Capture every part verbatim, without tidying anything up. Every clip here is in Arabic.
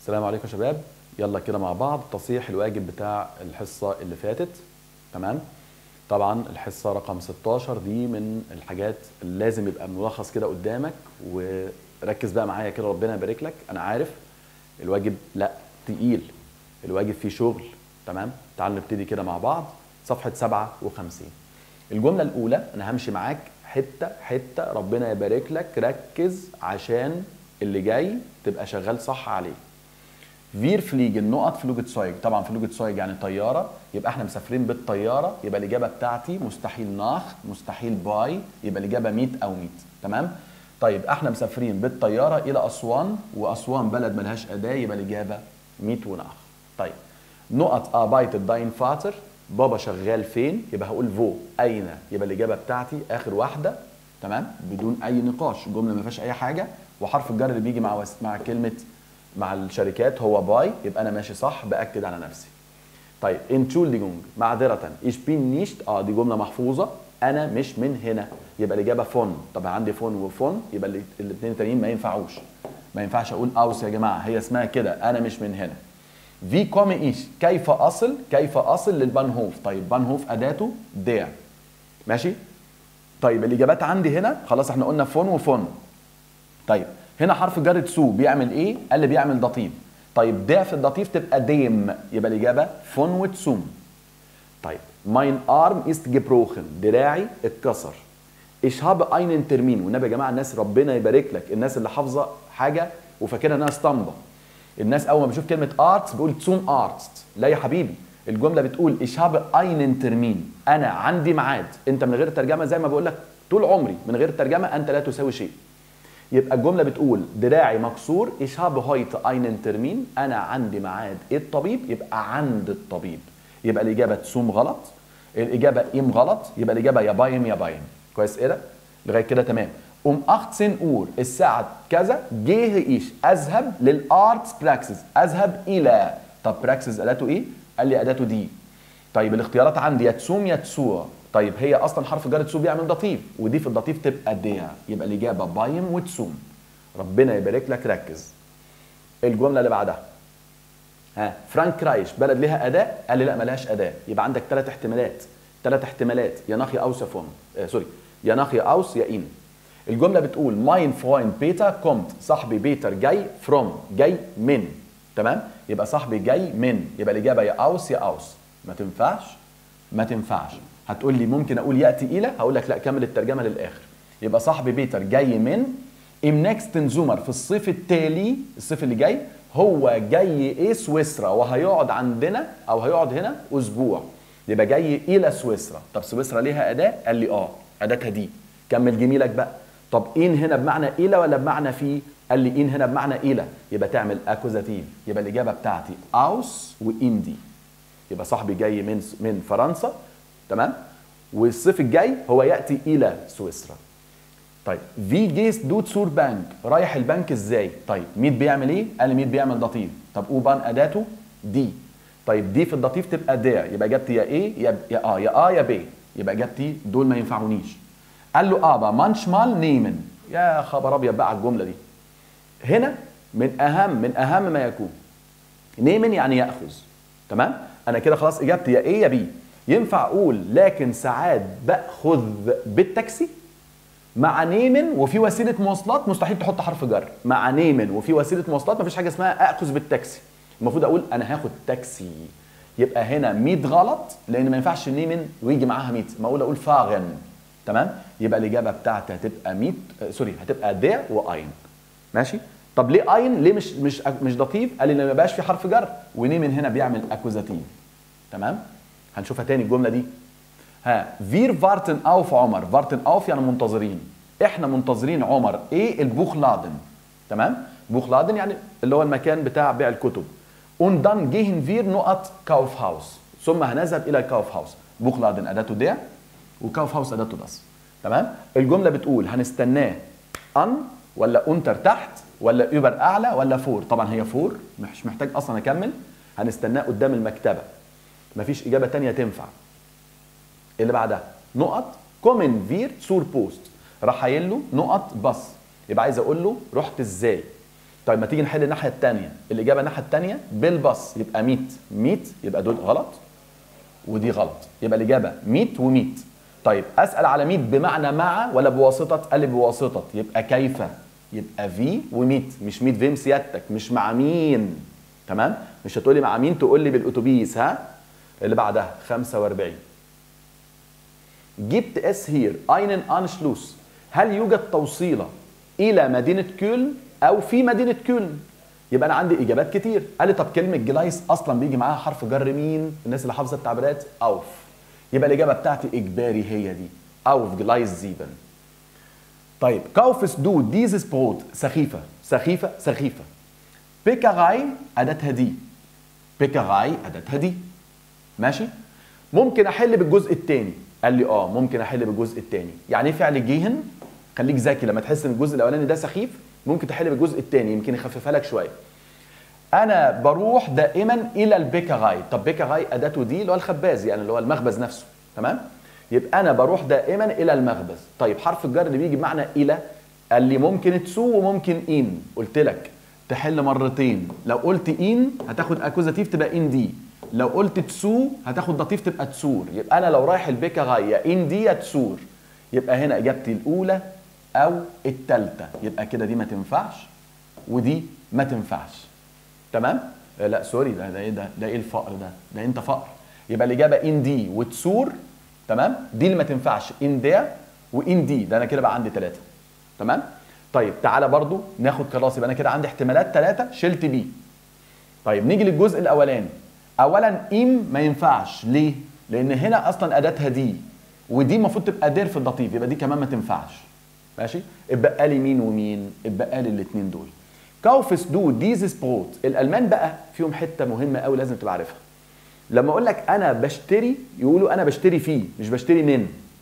السلام عليكم يا شباب. يلا كده مع بعض تصحيح الواجب بتاع الحصة اللي فاتت. تمام. طبعا الحصة رقم ستاشر دي من الحاجات اللي لازم يبقى ملخص كده قدامك، وركز بقى معايا كده ربنا يبارك لك. انا عارف الواجب لا تقيل، الواجب فيه شغل. تمام. تعالوا نبتدي كده مع بعض. صفحة سبعة وخمسين. الجملة الأولى أنا همشي معاك حتة حتة، ربنا يبارك لك، ركز عشان اللي جاي تبقى شغال صح عليه. فير فليج النقط فلوجتسويج، طبعا فلوجتسويج يعني طياره، يبقى احنا مسافرين بالطياره، يبقى الاجابه بتاعتي مستحيل ناخ، مستحيل باي، يبقى الاجابه ميت او ميت. تمام. طيب احنا مسافرين بالطياره الى اسوان، واسوان بلد ملهاش اداه، يبقى الاجابه ميت وناخ. طيب نقط ابايتد داين فاتر، بابا شغال فين، يبقى هقول فو اين، يبقى الاجابه بتاعتي اخر واحده. تمام. بدون اي نقاش، الجمله ما فيهاش اي حاجه، وحرف الجر اللي بيجي مع وس... مع كلمه مع الشركات هو باي، يبقى انا ماشي صح، باكد على نفسي. طيب انتشولديجونج معذره، ايش بين نيشت، اه دي جمله محفوظه، انا مش من هنا، يبقى الاجابه فون. طب عندي فون وفون، يبقى الاثنين التانيين ما ينفعوش، ما ينفعش اقول اوس يا جماعه، هي اسمها كده، انا مش من هنا. في كومي ايش، كيف اصل، كيف اصل للبانهوف. طيب بانهوف اداته دير. ماشي. طيب الاجابات عندي هنا خلاص، احنا قلنا فون وفون. طيب هنا حرف جر تسو بيعمل ايه؟ قال لي بيعمل دطيف. طيب ده في الدطيف تبقى ديم، يبقى الاجابه فون وتسوم. طيب ماين ارم است جبروخن، دراعي اتكسر. ايش هاب اينن ترمين، والنبي يا جماعه الناس ربنا يبارك لك، الناس اللي حافظه حاجه وفاكرها انها اسطمبه. الناس اول ما بشوف كلمه ارتس بيقول تسوم ارتس، لا يا حبيبي، الجمله بتقول ايش هاب اينن ترمين، انا عندي ميعاد. انت من غير ترجمه زي ما بقول لك طول عمري، من غير ترجمه انت لا تساوي شيء. يبقى الجمله بتقول دراعي مكسور، ايش هاب هويت اينن ترمين، انا عندي ميعاد الطبيب، يبقى عند الطبيب، يبقى الاجابه تسوم غلط، الاجابه ام غلط، يبقى الاجابه يا بايم يا بايم. كويس كده لغايه كده تمام. ام تمنتاشر اور الساعه كذا، جه ايش، اذهب للارتس براكسس، اذهب الى. طب براكسس اداته ايه؟ قال لي اداته دي. طيب الاختيارات عندي يا تسوم يا تسوع. طيب هي اصلا حرف جر تسوم بيعمل دطيف، ودي في الدطيف تبقى ديع، يبقى الاجابه بايم وتسوم. ربنا يبارك لك، ركز. الجمله اللي بعدها، ها فرانك رايش بلد ليها اداه، قال لي لا ملهاش اداه، يبقى عندك ثلاث احتمالات، ثلاث احتمالات، يا ناخ يا اوس يا فون، آه سوري، يا ناخ يا اوس يا ان. الجمله بتقول ماين فرويند بيتر كومت، صاحبي بيتر جاي، فروم جاي من. تمام. يبقى صاحبي جاي من، يبقى الاجابه يا اوس يا اوس. ما تنفعش ما تنفعش. هتقول لي ممكن اقول ياتي الى، هقول لك لا كمل الترجمه للاخر. يبقى صاحبي بيتر جاي من ام نيكست زومر، في الصيف التالي، الصيف اللي جاي، هو جاي ايه سويسرا، وهيقعد عندنا او هيقعد هنا اسبوع، يبقى جاي الى سويسرا. طب سويسرا ليها اداه؟ قال لي اه اداتها دي. كمل جميلك بقى. طب ان هنا بمعنى الى ولا بمعنى في؟ قال لي ان هنا بمعنى الى، يبقى تعمل اكوزاتيف، يبقى الاجابه بتاعتي اوس وان دي. يبقى صاحبي جاي من من فرنسا، تمام، والصيف الجاي هو ياتي الى سويسرا. طيب في جيست دوت سور بانك، رايح البنك ازاي؟ طيب ميت بيعمل ايه؟ قال لي ميت بيعمل دطيف. طب اوبان اداته دي. طيب دي في الدطيف تبقى دير، يبقى اجابتي يا ايه يا يا اه يا اه يا بي، يبقى اجابتي دول ما ينفعونيش. قال له ابا مانشمال نيمن، يا خبر ابيض بقى على الجمله دي. هنا من اهم من اهم ما يكون، نيمن يعني ياخذ. تمام. انا كده خلاص اجابتي يا ايه يا بي. ينفع اقول لكن ساعات باخذ بالتاكسي؟ مع نيمن وفي وسيله مواصلات مستحيل تحط حرف جر، مع نيمن وفي وسيله مواصلات مفيش حاجه اسمها اخذ بالتاكسي، المفروض اقول انا هاخد تاكسي. يبقى هنا ميت غلط، لان ما ينفعش نيمن ويجي معاها ميت، ما اقول اقول فاغن. تمام. يبقى الاجابه بتاعتي هتبقى ميت، آه سوري، هتبقى دير واين. ماشي. طب ليه اين؟ ليه مش مش مش دطيف؟ قال لي ما بقاش في حرف جر، ونيمن هنا بيعمل اكوزاتيف. تمام. هنشوفها تاني الجمله دي. ها فير فارتن اوف عمر، فارتن اوف يعني منتظرين، احنا منتظرين عمر ايه؟ البوخلادن. تمام. بوخلادن يعني اللي هو المكان بتاع بيع الكتب. und dann gehen wir نقط كاوف هاوس، ثم هنذهب الى الكاوف هاوس. بوخلادن اداته دير، وكاوف هاوس اداته بس. تمام. الجمله بتقول هنستناه ان ولا انتر تحت ولا اوبر اعلى ولا فور؟ طبعا هي فور، مش محتاج اصلا اكمل، هنستناه قدام المكتبه، مفيش اجابه تانية تنفع. اللي بعدها نقط كومن فير سور بوست، راح قايل له نقط بس، يبقى عايز اقول له رحت ازاي. طيب ما تيجي نحل الناحيه الثانيه، الاجابه الناحيه الثانيه بالباص يبقى ميت ميت، يبقى دول غلط ودي غلط، يبقى الاجابه ميت وميت. طيب اسال على ميت بمعنى مع ولا بواسطه؟ قال لي بواسطه، يبقى كيف، يبقى في وميت، مش ميت فيم سيادتك، مش مع مين. تمام؟ مش هتقولي مع مين، تقول لي بالاتوبيس. ها اللي بعدها خمسة وأربعين. جبت اس هير اينن انشلوس، هل يوجد توصيله الى مدينه كولن او في مدينه كولن؟ يبقى انا عندي اجابات كتير. قال لي طب كلمه جلايس اصلا بيجي معاها حرف جر مين؟ الناس اللي حافظه التعبيرات اوف، يبقى الاجابه بتاعتي اجباري هي دي اوف جلايس زيبن. طيب كاوفس دو ديزس بروت، سخيفه سخيفه سخيفه. بيكاغاي اداتها دي، بيكاغاي اداتها دي. ماشي؟ ممكن احل بالجزء الثاني. قال لي اه ممكن احل بالجزء الثاني. يعني ايه فعل جيهن؟ خليك ذكي، لما تحس ان الجزء الاولاني ده سخيف ممكن تحل بالجزء الثاني، يمكن يخففها لك شويه. انا بروح دائما الى البيكاغاي. طب بيكاغاي اداته دي اللي هو الخباز، يعني اللي هو المخبز نفسه. تمام؟ يبقى انا بروح دائما الى المخبز. طيب حرف الجر اللي بيجي بمعنى الى، قال لي ممكن تسو وممكن ان. قلت لك تحل مرتين، لو قلت ان هتاخد اكوزاتيف تبقى ان دي، لو قلت تسو هتاخد داتيف تبقى تسور. يبقى انا لو رايح البيكاغاي يا ان دي يا تسور، يبقى هنا اجابتي الاولى او الثالثه. يبقى كده دي ما تنفعش ودي ما تنفعش. تمام؟ لا سوري، ده ده ايه ده؟ ده ايه الفقر ده؟ ده انت فقر. يبقى الاجابه ان دي وتسور. تمام؟ دي اللي ما تنفعش، ان ده وان دي، ده انا كده بقى عندي ثلاثه. تمام؟ طيب تعالى برضو ناخد خلاص، يبقى انا كده عندي احتمالات ثلاثه شلت بي. طيب نيجي للجزء الاولاني. اولا ام ما ينفعش، ليه؟ لان هنا اصلا اداتها دي، ودي المفروض تبقى دير في الداتيف، يبقى دي كمان ما تنفعش. ماشي؟ اتبقى لي مين ومين؟ اتبقى لي الاثنين دول. كاوفس دو ديزس بروت. الالمان بقى فيهم حته مهمه قوي لازم تبقى عارفها. لما اقول لك انا بشتري، يقولوا انا بشتري فيه مش بشتري من.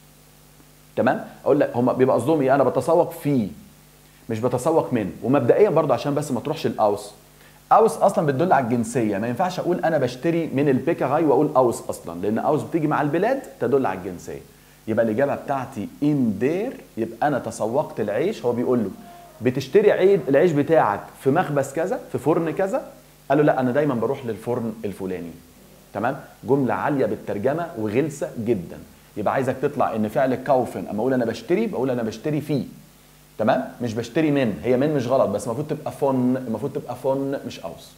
تمام؟ اقول لك هم بيبقى قصدهم ايه؟ انا بتسوق فيه مش بتسوق من. ومبدئيا برضو عشان بس ما تروحش الاوس، اوس اصلا بتدل على الجنسيه، ما ينفعش اقول انا بشتري من البيكاغاي واقول اوس اصلا، لان اوس بتيجي مع البلاد تدل على الجنسيه. يبقى الاجابه بتاعتي ان دير، يبقى انا تسوقت العيش. هو بيقول له بتشتري عيد العيش بتاعك في مخبز كذا، في فرن كذا؟ قال له لا انا دايما بروح للفرن الفلاني. تمام؟ جمله عاليه بالترجمه وغلسه جدا. يبقى عايزك تطلع ان فعل كاوفن اما اقول انا بشتري بقول انا بشتري فيه. تمام؟ مش بشتري من، هي من مش غلط، بس المفروض تبقى فون، المفروض تبقى فون مش اوس.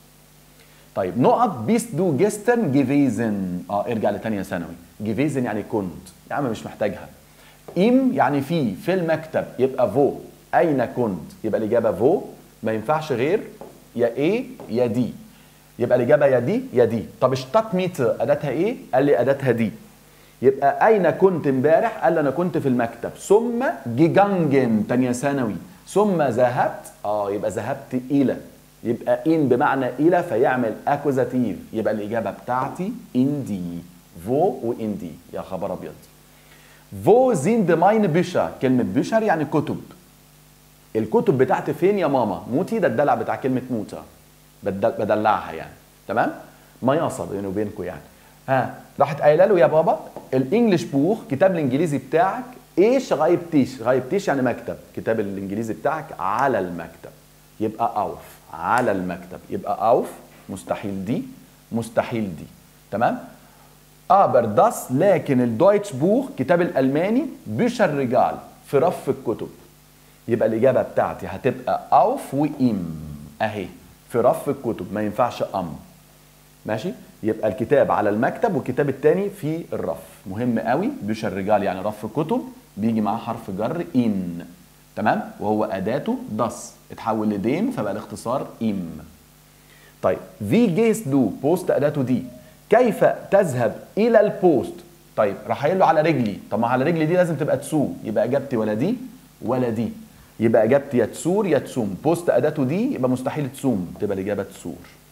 طيب نقط بيست دو جيستن جيفيزن. اه ارجع لثانيه ثانوي. جيفيزن يعني كنت، يا عم مش محتاجها. ام يعني في في المكتب، يبقى فو. اين كنت؟ يبقى الاجابه فو، ما ينفعش غير يا ايه يا دي. يبقى الاجابه يا دي يا دي. طب اشتات ميتر اداتها ايه؟ قال لي اداتها دي. يبقى اين كنت امبارح؟ قال لي انا كنت في المكتب. ثم جيجانجن ثانيه ثانوي. ثم ذهبت، اه يبقى ذهبت الى، يبقى ان بمعنى الى فيعمل اكوزاتيف. يبقى الاجابه بتاعتي ان دي، فو وان دي. يا خبر ابيض. فو زيند ماين بيشر، كلمه بيشر يعني كتب. الكتب بتاعتي فين يا ماما؟ موتي، ده الدلع بتاع كلمه موتى، بدلعها يعني. تمام؟ ما يصل بيني وبينكم يعني. ها راحت قايله له يا بابا الانجليش بوخ، كتاب الانجليزي بتاعك ايش غايبتيش؟ غايبتيش يعني مكتب، كتاب الانجليزي بتاعك على المكتب. يبقى اوف على المكتب، يبقى اوف مستحيل دي، مستحيل دي. تمام؟ ابر داس، لكن الدويتش بوخ كتاب الالماني بيشر رجال في رف الكتب. يبقى الاجابه بتاعتي هتبقى اوف وام اهي في رف الكتب، ما ينفعش ام. ماشي؟ يبقى الكتاب على المكتب والكتاب الثاني في الرف. مهم قوي، بيشر رجال يعني رف كتب، بيجي معاه حرف جر ان. تمام؟ وهو اداته داس، اتحول لدين فبقى الاختصار ام. طيب في جيس دو، بوست اداته دي. كيف تذهب الى البوست؟ طيب راح قايل له على رجلي. طب ما على رجلي دي لازم تبقى تسو، يبقى اجابتي ولا دي ولا دي. يبقى اجابتي يا تسور يا تسوم. بوست اداته دي يبقى مستحيل تسوم، تبقى الاجابه تسور.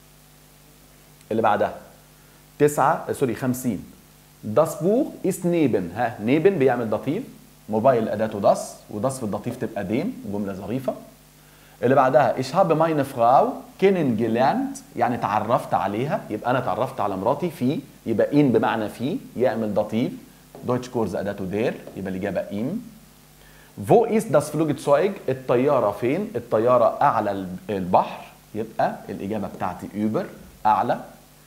اللي بعدها تسعة سوري خمسين. داس بوخ اس نيبن. ها نيبن بيعمل دطيف، موبايل اداته داس، وداس في الدطيف تبقى دين، جمله ظريفه. اللي بعدها ich habe meine Frau kennengelernt يعني تعرفت عليها، يبقى انا تعرفت على مراتي في، يبقى ان بمعنى في يعمل دطيف. دويتش كورز اداته دير، يبقى الاجابه ام. Wo ist das Flugzeug؟ الطياره فين؟ الطياره اعلى البحر، يبقى الاجابه بتاعتي اوبر اعلى.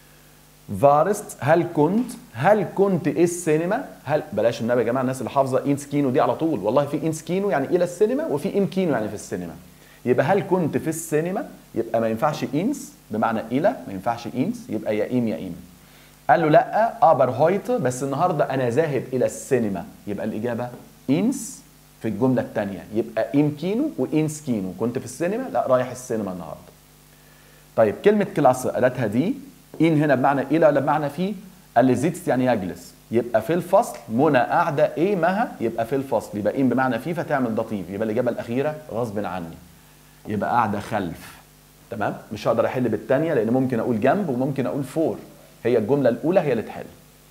فارست هل كنت هل كنت ايه السينما؟ هل بلاش النبي يا جماعه، الناس اللي حافظه انس كينو دي على طول، والله في انس كينو يعني الى السينما، وفي ام كينو يعني في السينما. يبقى هل كنت في السينما؟ يبقى ما ينفعش انس بمعنى الى، ما ينفعش انس، يبقى يا ايم يا ايم. قال له لا ابر هويت، بس النهارده انا ذاهب الى السينما، يبقى الاجابه انس في الجمله الثانيه، يبقى ام كينو وانس كينو. كنت في السينما؟ لا رايح السينما النهارده. طيب كلمه كلاس اداتها دي، ان هنا بمعنى الى ولا بمعنى في؟ قال لي زيتس يعني يجلس، يبقى في الفصل. منى قاعده ايه مها، يبقى في الفصل، يبقى ان بمعنى في فتعمل ضطيف، يبقى الاجابه الاخيره غصب عني، يبقى قاعده خلف. تمام؟ مش هقدر احل بالثانيه لان ممكن اقول جنب وممكن اقول فور، هي الجمله الاولى هي اللي تحل.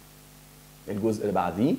الجزء اللي بعديه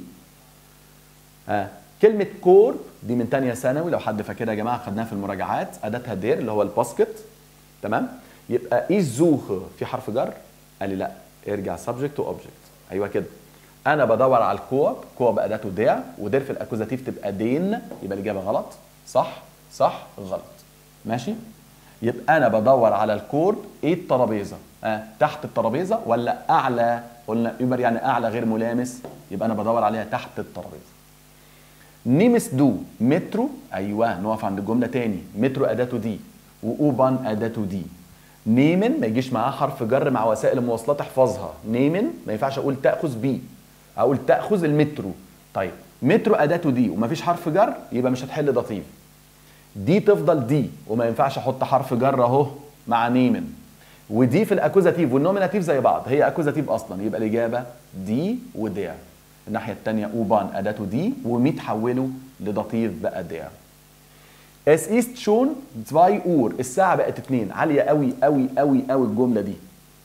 ها آه. كلمه كورب دي من ثانيه ثانوي لو حد فاكرها يا جماعه، خدناها في المراجعات. اداتها دير اللي هو الباسكت. تمام؟ يبقى ايه الزوخ في حرف جر؟ قال لي لا ارجع سبجكت واوبجكت. ايوه كده. انا بدور على الكوب، كوب اداته دير، ودير في الاكوزاتيف تبقى دين، يبقى الاجابه غلط. صح صح غلط. ماشي؟ يبقى انا بدور على الكورب ايه الترابيزه؟ آه. تحت الترابيزه ولا اعلى؟ قلنا اوبر يعني اعلى غير ملامس، يبقى انا بدور عليها تحت الترابيزه. نيمس دو مترو، ايوه نقف عند الجمله تاني. مترو اداته دي واوبان اداته دي. نيمن ما يجيش معاه حرف جر مع وسائل المواصلات، احفظها. نيمن ما ينفعش اقول تاخذ بي، اقول تاخذ المترو. طيب مترو اداته دي وما فيش حرف جر، يبقى مش هتحل ضطيف. دي تفضل دي، وما ينفعش احط حرف جر اهو مع نيمن. ودي في الاكوزاتيف والنوميناتيف زي بعض، هي اكوزاتيف اصلا، يبقى الاجابه دي ودير. الناحيه الثانيه اوبان اداته دي ومي تحوله لضطيف بقى دير. اس ايست شون زواي اور، الساعه بقت اتنين. عاليه قوي قوي قوي قوي الجمله دي.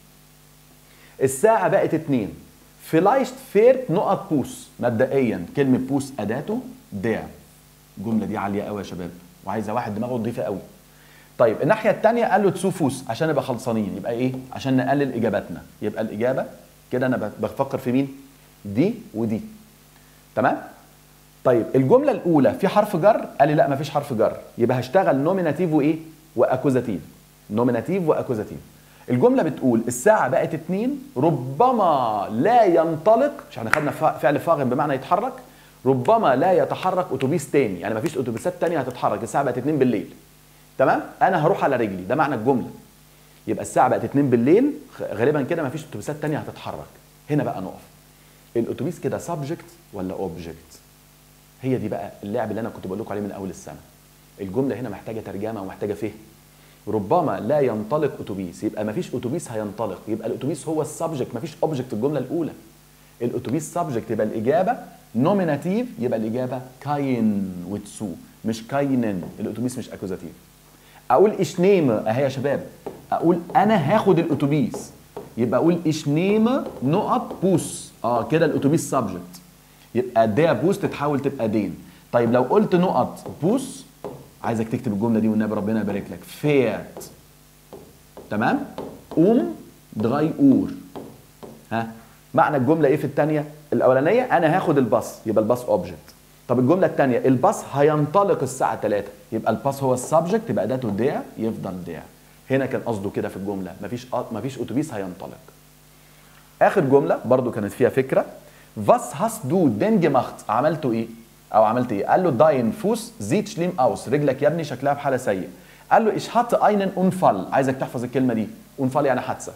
الساعه بقت اتنين. فلايشت فيرت نقط بوس، مبدئيا كلمه بوس اداته دير. الجمله دي عاليه قوي يا شباب، وعايزه واحد دماغه نضيفه قوي. طيب الناحيه الثانيه قال له تسوفوس عشان نبقى خلصانين، يبقى ايه؟ عشان نقلل اجاباتنا، يبقى الاجابه كده انا بفكر في مين؟ دي ودي. تمام؟ طيب الجمله الاولى في حرف جر؟ قال لي لا مفيش حرف جر، يبقى هشتغل نوميناتيف وايه؟ واكوزاتيف. نوميناتيف واكوزاتيف. الجمله بتقول الساعه بقت اتنين، ربما لا ينطلق، مش احنا خدنا فعل فاعل بمعنى يتحرك؟ ربما لا يتحرك اتوبيس تاني، يعني مفيش اتوبيسات تانيه هتتحرك، الساعه بقت اتنين بالليل. تمام؟ انا هروح على رجلي، ده معنى الجمله. يبقى الساعه بقت اتنين بالليل، غالبا كده مفيش اتوبيسات تانيه هتتحرك. هنا بقى نقف. الاتوبيس كده سبجكت ولا اوبجكت؟ هي دي بقى اللعب اللي انا كنت بقول لكم عليه من اول السنه. الجمله هنا محتاجه ترجمه ومحتاجه فهم. ربما لا ينطلق اتوبيس، يبقى مفيش اتوبيس هينطلق، يبقى الاتوبيس هو السبجكت، مفيش اوبجكت الجمله الاولى. الاتوبيس سبجكت، يبقى الاجابه نوميناتيف، يبقى الاجابه كاين وتسو مش كاينن. الاتوبيس مش اكوزاتيف. اقول اشنيمه اهي يا شباب، اقول انا هاخد الاتوبيس، يبقى اقول اشنيمه نقط بوس. اه كده الاتوبيس سبجكت، يبقى دير بوس تتحول تبقى دين. طيب لو قلت نقط بوس، عايزك تكتب الجمله دي والنبي ربنا يبارك لك. فيرت. تمام؟ قوم دغاي اور. ها معنى الجمله ايه في الثانيه؟ الاولانيه انا هاخد الباص، يبقى الباص اوبجكت. طب الجمله الثانيه الباص هينطلق الساعه تلاتة، يبقى الباص هو السبجكت، يبقى اداته دير، يفضل دير. هنا كان قصده كده في الجمله، مفيش مفيش اتوبيس هينطلق. اخر جمله برضو كانت فيها فكره. Was hast du denn gemacht؟ عملته ايه؟ او عملت ايه؟ قال له داين فوس زيت شليم اوس، رجلك يا ابني شكلها بحاله سيء. قال له ich hatte einen Unfall، عايزك تحفظ الكلمه دي. Unfall يعني حادثه.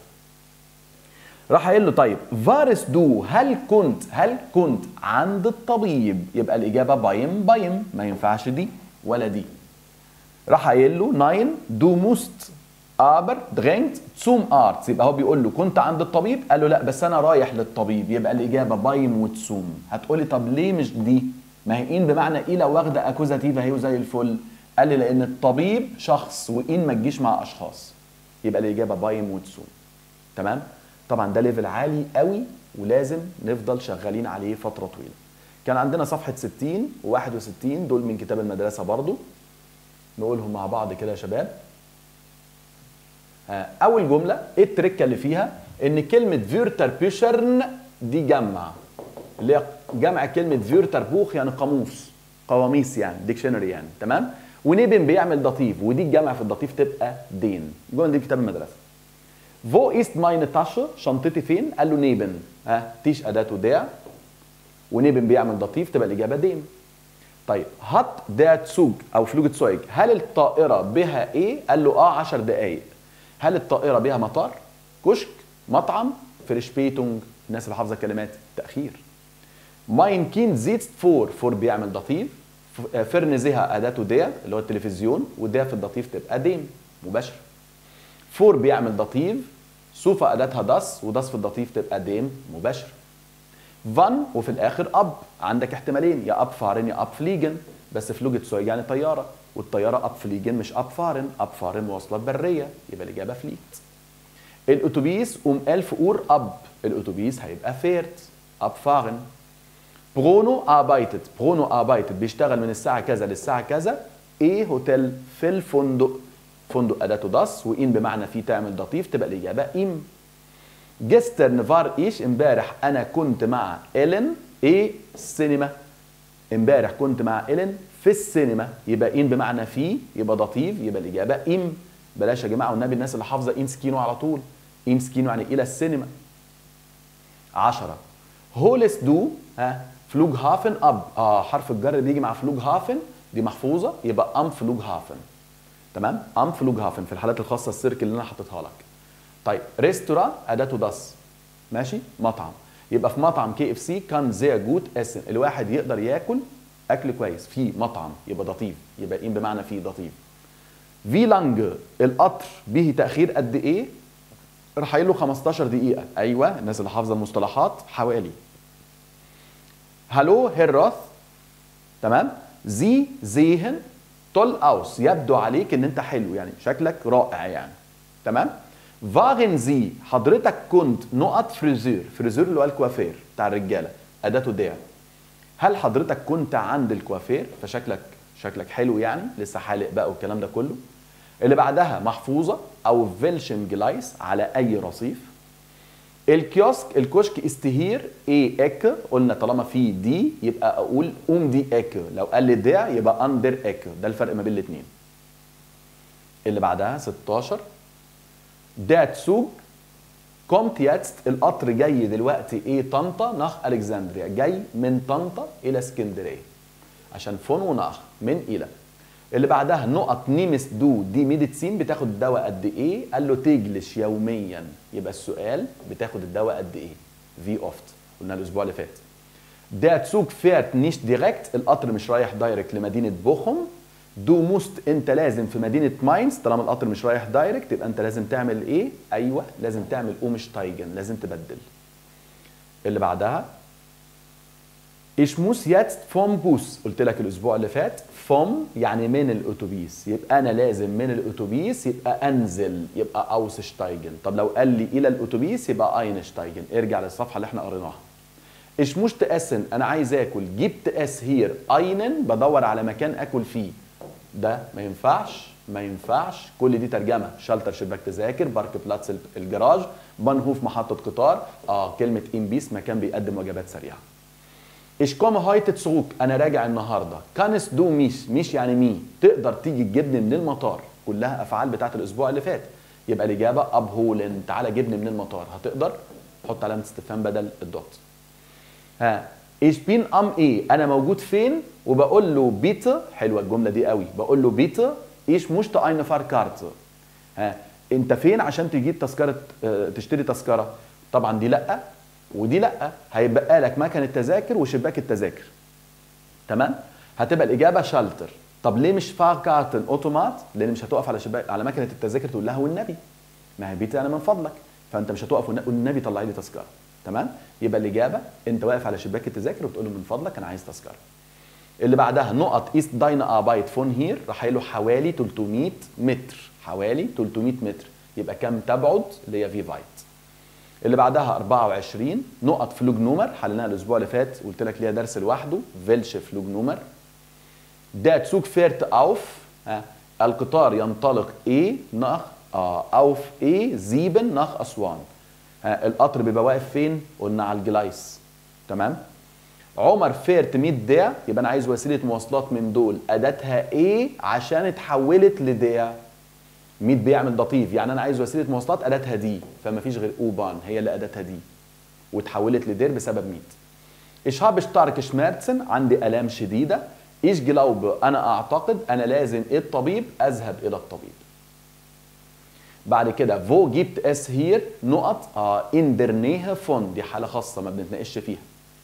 راح قايل له طيب فارس دو، هل كنت هل كنت عند الطبيب؟ يبقى الاجابه بايم بايم، ما ينفعش دي ولا دي. راح قايل له ناين دو موست aber dringend zum Arzt، يبقى هو بيقول له كنت عند الطبيب، قال له لا بس انا رايح للطبيب، يبقى الاجابه بايم وتسوم. هتقولي طب ليه مش دي؟ ما هي ان بمعنى الى واخده اكوزاتيف اهي وزي الفل. قال لي لان الطبيب شخص وان ما تجيش مع اشخاص، يبقى الاجابه بايم وتسوم. تمام؟ طبعا ده ليفل عالي قوي ولازم نفضل شغالين عليه فتره طويله. كان عندنا صفحه ستين وواحد وستين دول من كتاب المدرسه برضو، نقولهم مع بعض كده يا شباب. اول جمله ايه التركه اللي فيها؟ ان كلمه فيرتر بيشرن دي جمع، اللي هي جمع كلمه فيرتر بوخ يعني قاموس، قواميس يعني ديكشنري يعني. تمام؟ ونيبن بيعمل دطيف، ودي الجمع في الدطيف تبقى دين. الجمله دي في كتاب المدرسه. فو ايست ماين تاشا، شنطتي فين؟ قال له نيبن. ها تيش اداته داع، ونيبن بيعمل دطيف تبقى الاجابه دين. طيب هات دات سوج او فلوجة سويج، هل الطائره بها ايه؟ قال له اه عشر دقائق. هل الطائره بها مطار؟ كشك؟ مطعم؟ فريشبيتونج؟ الناس اللي حافظه كلمات تاخير. ماين كين زيتست فور، فور بيعمل دطيف، فرنزها اداته دير اللي هو التلفزيون، وده في الدطيف تبقى ديم مباشر. فور بيعمل دطيف، سوفا اداتها داس، وداس في الدطيف تبقى ديم مباشر. فان وفي الاخر اب، عندك احتمالين، يا اب فارن يا اب فليجن، بس فلوجة سويج يعني طياره، والطياره اب فليجن مش اب فارن، اب فارن مواصلات بريه، يبقى الاجابه فليت. الاتوبيس ام الف اور اب، الاتوبيس هيبقى فيرت اب فارن. برونو اربايتت، برونو اربايتت بيشتغل من الساعه كذا للساعه كذا، ايه هوتيل في الفندق، فندق اداته داس، وان بمعنى فيه تعمل دطيف تبقى الاجابه ام. جسترن فار ايش، امبارح انا كنت مع إيلين ايه السينما، امبارح كنت مع إيلين في السينما، يبقى ان بمعنى في، يبقى دطيف، يبقى الاجابه ام. بلاش يا جماعه والنبي الناس اللي حافظه ان سكينو على طول، ان سكينو يعني الى السينما. عشرة هولس دو، ها فلوج هافن اب، اه حرف الجر بيجي مع فلوج هافن، دي محفوظه، يبقى ام فلوج هافن. تمام، ام فلوج هافن في الحالات الخاصه السيركل اللي انا حطيتها لك. طيب ريستورا اداته داس، ماشي، مطعم، يبقى في مطعم كي اف سي كان زي جوت اسن، الواحد يقدر ياكل اكل كويس في مطعم، يبقى دطيف، يبقى ان بمعنى في دطيف. في لانج، القطر به تاخير قد ايه؟ راح قايل له خمستاشر دقيقه، ايوه الناس اللي حافظه المصطلحات حوالي. هالو هيروث، تمام، زي زيهن تول اوس، يبدو عليك ان انت حلو يعني شكلك رائع يعني، تمام. فاغن زي، حضرتك كنت نقط فريزير، فريزير اللي هو الكوافير بتاع الرجاله اداته داع، هل حضرتك كنت عند الكوافير؟ فشكلك شكلك حلو يعني، لسه حالق بقى والكلام ده كله. اللي بعدها محفوظه او فيلشن جلايس، على اي رصيف. الكيوسك الكشك استهير ايه اك، قلنا طالما في دي يبقى اقول ام دي اك، لو قال لي دع يبقى اندر اك، ده الفرق ما بين الاثنين. اللي بعدها ستاشر دات سوق كومت ياتست، القطر جاي دلوقتي ايه طنطا نخ الكسندريا، جاي من طنطا الى اسكندريه، عشان فون ونخ من الى. اللي بعدها نقط نيمس دو، دي ميديسين بتاخد الدواء قد ايه؟ قال له تجلس يوميا، يبقى السؤال بتاخد الدواء قد ايه؟ في اوفت، قلنا الاسبوع اللي فات. دات سوق فيرت نيش ديريكت، القطر مش رايح دايركت لمدينه بوخم. دو موست، انت لازم في مدينه ماينز، طالما القطر مش رايح دايركت يبقى انت لازم تعمل ايه؟ ايوه لازم تعمل اومشتايجن، لازم تبدل. اللي بعدها اشموس ياتست فوم بوس، قلت لك الاسبوع اللي فات فوم يعني من الاتوبيس، يبقى انا لازم من الاتوبيس يبقى انزل، يبقى اوسشتايجن. طب لو قال لي الى الاتوبيس يبقى اينشتايجن، ارجع للصفحه اللي احنا قريناها. اشموش تاسن، انا عايز اكل، جبت اس هير اينن، بدور على مكان اكل فيه، ده ما ينفعش ما ينفعش، كل دي ترجمه، شالتر شباك تذاكر، بارك بلاتس الجراج، بانهوف محطه قطار، اه كلمه ام بيس مكان بيقدم وجبات سريعه. ايش كوم هايت تسوق، انا راجع النهارده. كانس دو ميش، ميش يعني مي، تقدر تيجي تجيبني من المطار، كلها افعال بتاعت الاسبوع اللي فات، يبقى الاجابه اب هولن، تعالى جيبني من المطار، هتقدر؟ حط علامه استفهام بدل الدوت. ها ايش بين ام ايه، انا موجود فين؟ وبقول له بيتا، حلوه الجمله دي قوي، بقول له بيتا ايش مشت اين فار كارت، ها انت فين عشان تجيب تذكره، اه تشتري تذكره؟ طبعا دي لا ودي لا، هيبقى لك مكان التذاكر وشباك التذاكر، تمام. هتبقى الاجابه شالتر. طب ليه مش فار كارتن اوتومات؟ لان مش هتقف على شباك على مكنه التذاكر تقول لها والنبي، ما هي بيتا انا من فضلك، فانت مش هتقف والنبي طلعي لي تذكره، تمام. يبقى الاجابه انت واقف على شباك التذاكر وبتقول له من فضلك انا عايز تذكره. اللي بعدها نقط ايست داينا ابايت فون هير، راح له حوالي تلتمية متر، حوالي تلتمية متر، يبقى كام تبعد؟ اللي هي في فايت. اللي بعدها أربعة وعشرين نقط فلوج نومر، حلناها الاسبوع اللي فات قلت لك ليها درس لوحده، فيلش فلوج نومر. دات سوق فيرت اوف، ها القطار ينطلق ايه نخ اه اوف ايه زيبن نخ اسوان، ها القطر بيبقى واقف فين؟ قلنا على الجلايس، تمام. عمر فيرت ميت دير، يبقى انا عايز وسيله مواصلات من دول اداتها ايه عشان اتحولت لدير. ميت بيعمل ضطيف، يعني انا عايز وسيله مواصلات اداتها دي، فما فيش غير اوبان هي اللي اداتها دي واتحولت لدير بسبب ميت. Ich habe starke Schmerzen، عندي الام شديده. Ich glaube، انا اعتقد، انا لازم الطبيب، اذهب الى الطبيب. بعد كده wo gibt es hier نقط اه in der Nähe von، دي حاله خاصه ما بنتناقش فيها.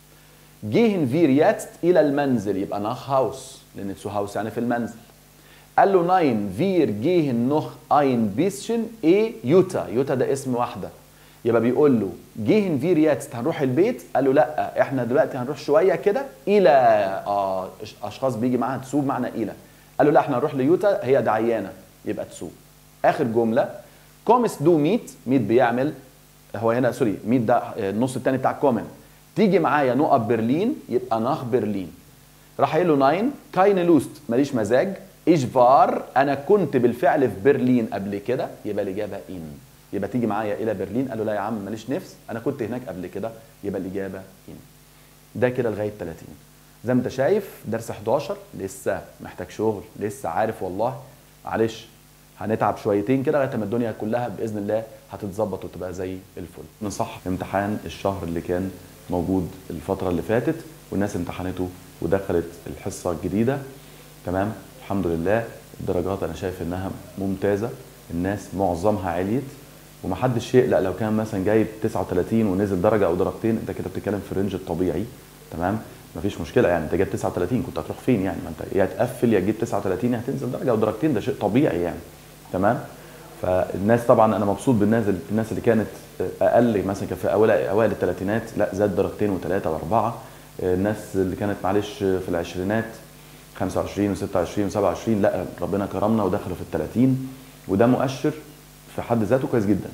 gehen wir jetzt الى المنزل، يبقى nach Haus، لان zu Haus يعني في المنزل. قال له nein wir gehen noch ein bisschen ايه يوتا، يوتا ده اسم واحده، يبقى بيقول له gehen wir jetzt هنروح البيت، قال له لا احنا دلوقتي هنروح شويه كده الى اه اشخاص بيجي معاها تسو بمعنى الى، قال له لا احنا هنروح ليوتا هي دعيانه يبقى تسو. اخر جمله كومس دو ميت، ميت بيعمل هو هنا سوري ميت ده النص الثاني بتاع كومن، تيجي معايا نقط برلين يبقى ناخ برلين. راح قايل له ناين كاين لوست ماليش مزاج، ايش فار انا كنت بالفعل في برلين قبل كده، يبقى الاجابه ان، يبقى تيجي معايا الى برلين، قال له لا يا عم ماليش نفس انا كنت هناك قبل كده، يبقى الاجابه ان. ده كده لغايه ثلاثين. زي ما انت شايف درس حداشر لسه محتاج شغل، لسه عارف والله معلش هنتعب شويتين كده لغايه ما الدنيا كلها باذن الله هتتظبط وتبقى زي الفل. نصح امتحان الشهر اللي كان موجود الفتره اللي فاتت والناس امتحنته ودخلت الحصه الجديده تمام، الحمد لله الدرجات انا شايف انها ممتازه، الناس معظمها عليت ومحدش يقلق لو كان مثلا جايب تسعة وثلاثين ونزل درجه او درجتين، انت كده بتتكلم في الرينج الطبيعي تمام، مفيش مشكله يعني، انت جايب تسعة وثلاثين كنت هتروح فين يعني؟ ما انت يا تقفل يا تجيب تسعة وثلاثين يا هتنزل درجه او درجتين، ده شيء طبيعي يعني تمام. فالناس طبعا انا مبسوط بالناس الناس اللي كانت اقل مثلا كان في اوائل اوائل الثلاثينات لا زاد درجتين وثلاثه واربعه، الناس اللي كانت معلش في العشرينات خمسة وعشرين وستة وعشرين وسبعة وعشرين لا ربنا كرمنا ودخلوا في الثلاثين، وده مؤشر في حد ذاته كويس جدا.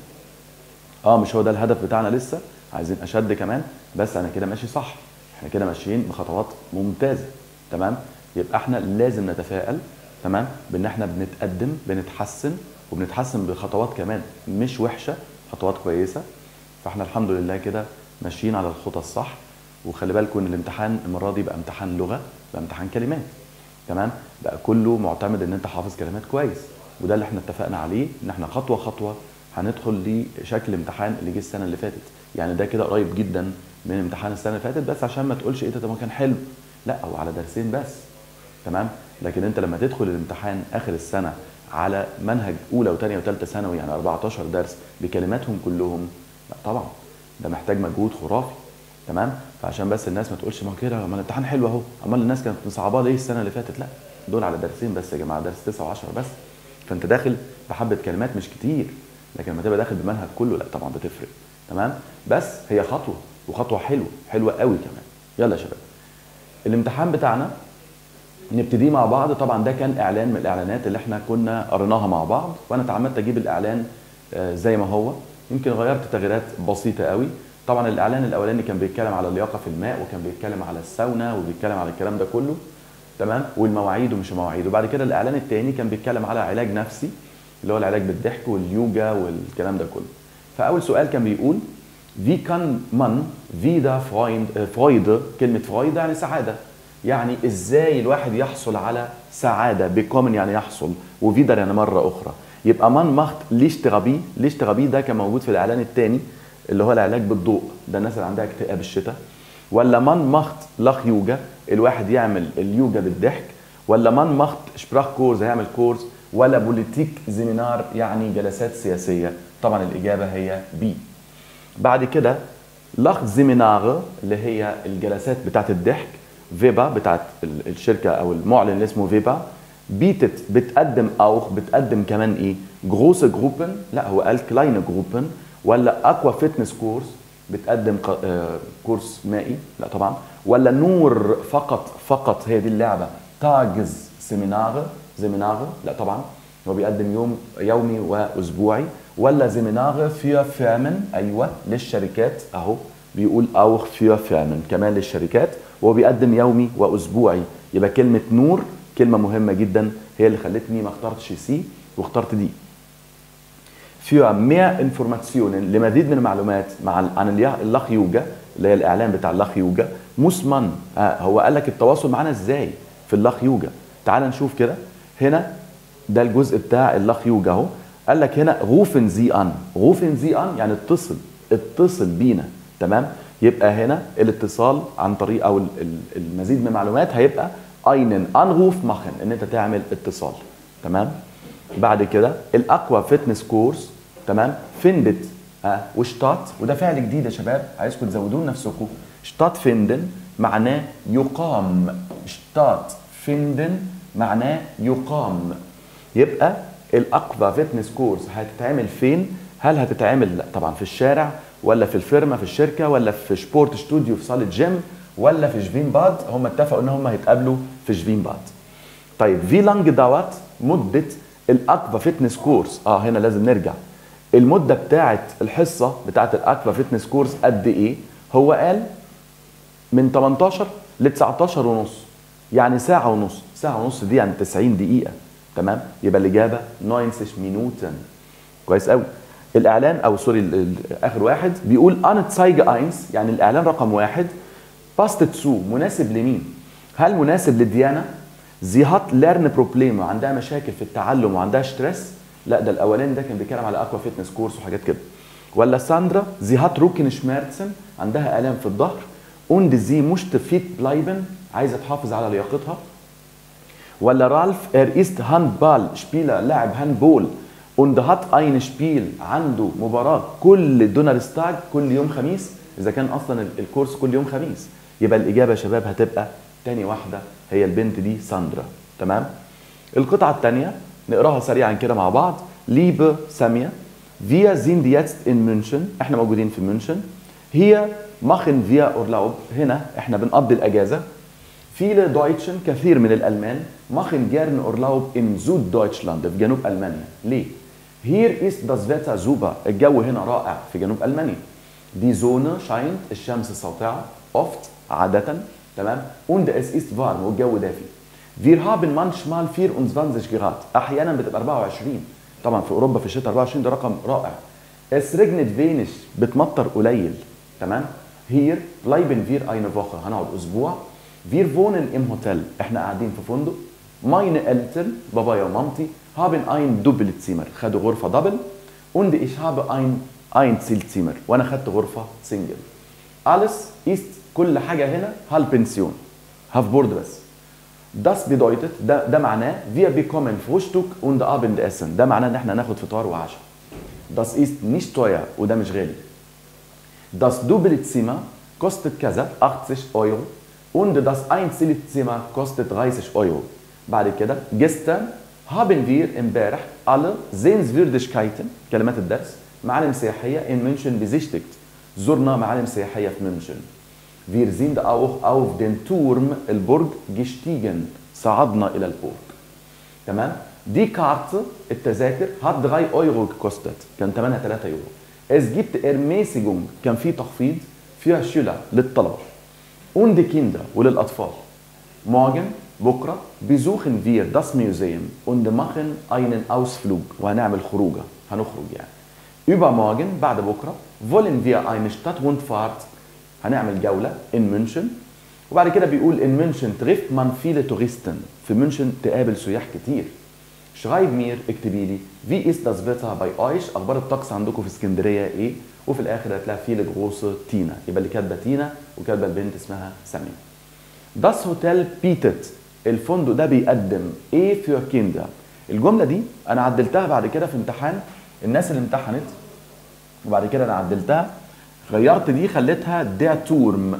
اه مش هو ده الهدف بتاعنا لسه، عايزين اشد كمان، بس انا كده ماشي صح، احنا كده ماشيين بخطوات ممتازه تمام. يبقى احنا لازم نتفائل تمام بان احنا بنتقدم بنتحسن وبنتحسن بخطوات كمان مش وحشه، خطوات كويسه، فاحنا الحمد لله كده ماشيين على الخطى الصح. وخلي بالكم ان الامتحان المره دي بقى امتحان لغه، بقى امتحان كلمات تمام، بقى كله معتمد ان انت حافظ كلمات كويس، وده اللي احنا اتفقنا عليه ان احنا خطوه خطوه هندخل لشكل امتحان اللي جه السنه اللي فاتت، يعني ده كده قريب جدا من امتحان السنه اللي فاتت، بس عشان ما تقولش ايه ده ما كان حلو، لا هو على درسين بس تمام. لكن انت لما تدخل الامتحان اخر السنه على منهج اولى وثانيه وثالثه ثانوي يعني أربعتاشر درس بكلماتهم كلهم، لا طبعا ده محتاج مجهود خرافي تمام. فعشان بس الناس ما تقولش ما كده ما الامتحان حلو اهو، امال الناس كانت مصعباه ليه السنه اللي فاتت؟ لا دول على درسين بس يا جماعه، درس تسعة وعشرة بس، فانت داخل بحبه كلمات مش كتير، لكن لما تبقى داخل بمنهج كله لا طبعا بتفرق تمام. بس هي خطوه وخطوه حلوه حلوه قوي كمان. يلا يا شباب الامتحان بتاعنا نبتدي مع بعض. طبعا ده كان اعلان من الاعلانات اللي احنا كنا قريناها مع بعض، وانا اتعمدت اجيب الاعلان زي ما هو، يمكن غيرت تغييرات بسيطه قوي. طبعا الاعلان الاولاني كان بيتكلم على اللياقه في الماء، وكان بيتكلم على الساونا، وبيتكلم على الكلام ده كله تمام، والمواعيد ومش مواعيد. وبعد كده الاعلان الثاني كان بيتكلم على علاج نفسي اللي هو العلاج بالضحك واليوجا والكلام ده كله. فاول سؤال كان بيقول wie kann man wieder Freude، كلمه Freude يعني سعاده، يعني ازاي الواحد يحصل على سعاده، بيكومن يعني يحصل، وفيدر يعني مره اخرى. يبقى مان ماخت ليش تغبي، ليش تغبي ده كان موجود في الاعلان الثاني اللي هو العلاج بالضوء، ده الناس اللي عندها اكتئاب الشتاء. ولا مان ماخت لاخ يوجا، الواحد يعمل اليوجا بالضحك. ولا مان ماخت شبراخ كورس، هيعمل كورس. ولا بوليتيك زيمينار يعني جلسات سياسيه. طبعا الاجابه هي بي. بعد كده لاخ زيمينار اللي هي الجلسات بتاعت الضحك، فيبا بتاعت الشركه او المعلن اللي اسمه فيبا. بيتت بتقدم او بتقدم كمان ايه؟ جروس جروبن، لا هو قال كلاين جروبن. ولا اكوا فيتنس كورس بتقدم كورس مائي، لا طبعا. ولا نور فقط فقط هي دي اللعبه، تاجز سيمينار زيمينار، لا طبعا هو بيقدم يوم يومي واسبوعي. ولا زيمينار فير فيرمن، ايوه للشركات اهو بيقول اوخ فير فيرمن كمان للشركات، وهو بيقدم يومي واسبوعي. يبقى كلمه نور كلمه مهمه جدا هي اللي خلتني ما اخترتش سي واخترت دي. für mehr Informationen لمزيد من المعلومات مع عن اللاخ يوجا اللي هي الاعلان بتاع اللاخ يوجا، muss man. آه هو قال لك التواصل معانا ازاي في اللاخ يوجا. تعال نشوف كده. هنا ده الجزء بتاع اللاخ يوجا اهو. قال لك هنا rufen Sie an. rufen Sie an يعني اتصل، اتصل بينا. تمام؟ يبقى هنا الاتصال عن طريق او المزيد من المعلومات هيبقى einen Anruf machen، ان انت تعمل اتصال. تمام؟ بعد كده الاقوى فيتنس كورس. تمام؟ findet آه وشتات، وده فعل جديد يا شباب عايزكم تزودوه لنفسكم. شتات finden معناه يقام. شتات finden معناه يقام. يبقى الاقوى فيتنس كورس هتتعمل فين؟ هل هتتعمل لا طبعا في الشارع، ولا في الفيرما في الشركه، ولا في سبورت ستوديو في صاله جيم، ولا في شفين باد؟ هم اتفقوا ان هم هيتقابلوا في شفين باد. طيب في لانج دوت مده الاقوى فيتنس كورس. اه هنا لازم نرجع. المده بتاعه الحصه بتاعه الاقوى فيتنس كورس قد ايه؟ هو قال من تمنتاشر ل تسعتاشر ونص، يعني ساعه ونص. ساعه ونص دي يعني تسعين دقيقه. تمام؟ يبقى الاجابه تسعين مينوتن. كويس قوي. الاعلان او سوري اخر واحد بيقول Anzeige eins يعني الاعلان رقم واحد. passt zu مناسب لمين؟ هل مناسب لديانا؟ sie hat Lernprobleme عندها مشاكل في التعلم وعندها ستريس؟ لا ده الاولاني ده كان بيتكلم على اكوا فيتنس كورس وحاجات كده. ولا ساندرا sie hat Rückenschmerzen عندها الام في الظهر. und sie möchte fit bleiben عايزه تحافظ على لياقتها. ولا رالف er ist Handball Spieler لاعب هاندبول und hat ein Spiel عنده مباراة كل دونرستاج كل يوم خميس. إذا كان أصلا الكورس كل يوم خميس يبقى الإجابة يا شباب هتبقى تاني واحدة هي البنت دي ساندرا. تمام؟ القطعة الثانية نقراها سريعا كده مع بعض. Liebe سامية wir sind jetzt in München احنا موجودين في مünchen. hier machen wir Urlaub هنا احنا بنقضي الأجازة. viele Deutschen كثير من الألمان machen gerne Urlaub in Süddeutschland في جنوب ألمانيا. ليه؟ Hier ist das Wetter super. الجو هنا رائع في جنوب ألمانيا. Die Sonne scheint الشمس ساطعة oft عادة. تمام؟ und es ist warm والجو دافي. Wir haben manchmal vierundzwanzig Grad. أحيانا بتبقى أربعة وعشرين. طبعا في أوروبا في الشتاء أربعة وعشرين ده رقم رائع. Es regnet wenig بتمطر قليل. تمام؟ Hier bleiben wir eine Woche هنقعد أسبوع. Wir wohnen im Hotel احنا قاعدين في فندق. Meine Eltern بابايا ومامتي haben ein Doppelzimmer خدوا غرفة دبل. und ich habe ein Einzelzimmer وانا خدت غرفة سنجل. alles ist كل حاجة هنا Halbpension هاف بورد بس. das bedeutet ده, ده معناه wir bekommen Frühstück und Abendessen ده معناه ان احنا ناخد فطار وعشاء. das ist nicht teuer وده مش غالي. das Doppelzimmer kostet كذا achtzig Euro und das Einzelzimmer kostet dreißig Euro. بعد كده gestern haben wir امبارح alle Sehenswürdigkeiten كلمات الدرس معالم سياحية in München besichtigt. زرنا معالم سياحية في مünchen. Wir sind auch auf den Turm البرج gestiegen صعدنا إلى البرج. تمام؟ دي كارت التذاكر hat drei Euro gekostet كان ثمنها ثلاثة يورو. Es gibt Ermäßigung كان في تخفيض für Schüler للطلبة. und die Kinder وللأطفال. morgen بكرة besuchen wir das Museum und machen einen Ausflug وهنعمل خروجة هنخرج يعني. übermorgen بعد بكرة wollen wir eine Stadtrundfahrt هنعمل جولة in München. وبعد كده بيقول in München trifft man viele Touristen في München تقابل سياح كتير. schreib mir اكتبي لي wie ist das Wetter bei euch أخبار الطقس عندكم في اسكندرية إيه. وفي الآخر هتلاقي viele große تينا يبقى اللي كاتبة تينا وكاتبة البنت اسمها سامية. das Hotel bietet الفندق ده بيقدم ايه für Kinder. الجمله دي انا عدلتها بعد كده في امتحان الناس اللي امتحنت وبعد كده انا عدلتها غيرت دي خليتها der Turm.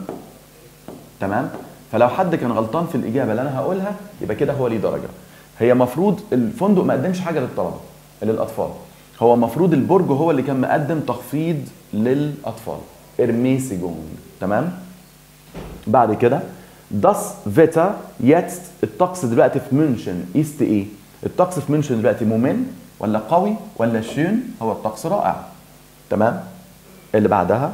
تمام؟ فلو حد كان غلطان في الاجابه اللي انا هقولها يبقى كده هو ليه درجه. هي مفروض الفندق ما قدمش حاجه للطلبه للاطفال. هو مفروض البرج هو اللي كان مقدم تخفيض للاطفال. Ermäßigung. تمام؟ بعد كده Das Wetter jetzt الطقس دلوقتي في مünchen ist ايه؟ الطقس في مünchen دلوقتي ممل ولا قوي ولا schön؟ هو الطقس رائع. تمام؟ اللي بعدها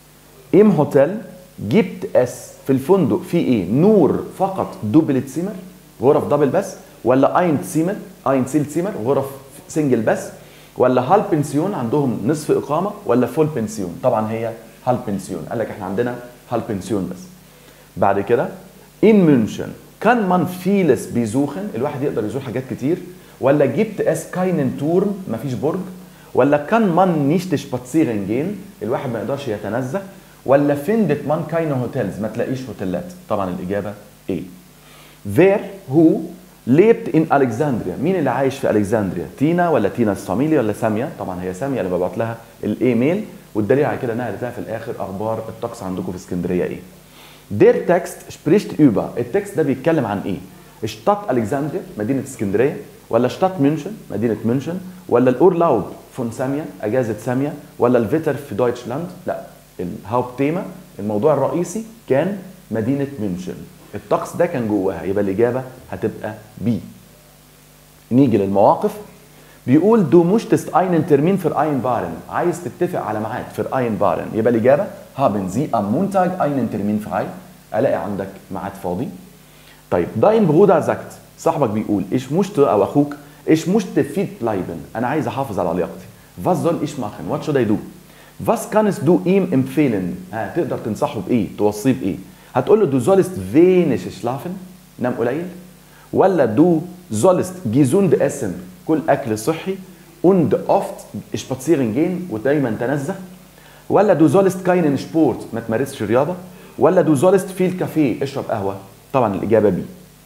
im Hotel gibt es في الفندق في ايه؟ نور فقط Doppelzimmer غرف دبل بس ولا Einzimmer Einzelzimmer غرف سنجل بس ولا Halbpension عندهم نصف إقامة ولا Vollpension؟ طبعا هي Halbpension. قال لك احنا عندنا Halbpension بس. بعد كده in München kann man vieles besuchen، الواحد يقدر يزور حاجات كتير. ولا gibt es keinen Turm، مفيش برج. ولا kann man nicht spazieren gehen، الواحد ما يقدرش يتنزه. ولا findet man keine Hotels، ما تلاقيش هوتيلات. طبعا الإجابة إيه. wer who lebt in Alexandria، مين اللي عايش في ألكسندريا؟ تينا ولا تينا الصاميلي ولا سامية؟ طبعا هي سامية اللي ببعت لها الإيميل، والدليل على كده انها قالت لها في الآخر أخبار الطقس عندكم في اسكندرية إيه. Der Text spricht über، التكست ده بيتكلم عن إيه؟ Stadt ألكسندريا، مدينة اسكندرية، ولا Stadt ميونشن، مدينة ميونشن، ولا الأورلاوب فون سامية، أجازة سامية، ولا الفيتر في دويتشلاند؟ لا، الهاوبتيما الموضوع الرئيسي كان مدينة ميونشن، الطقس ده كان جواها، يبقى الإجابة هتبقى بي. نيجي للمواقف. بيقول دو مشتست einen Termin für einbaren، عايز تتفق على ميعاد für einbaren، يبقى الإجابة haben Sie am Montag einen Termin frei، ألاقي عندك ميعاد فاضي. طيب dein Bruder sagt، صاحبك بيقول ich möchte أو أخوك ich möchte fit bleiben، أنا عايز أحافظ على لياقتي. was soll ich machen، what should I do. was kannst du ihm empfehlen، ها تقدر تنصحه بإيه، توصيه بإيه. هتقول له du sollst wenig schlafen، نام قليل. ولا du sollst gesund essen، كل أكل صحي. und oft spazieren gehen، ودايما تنزه. ولا du sollst keinen Sport، ما تمارسش رياضة. ولا du sollst viel Kaffee، اشرب قهوة. طبعا الإجابة بي.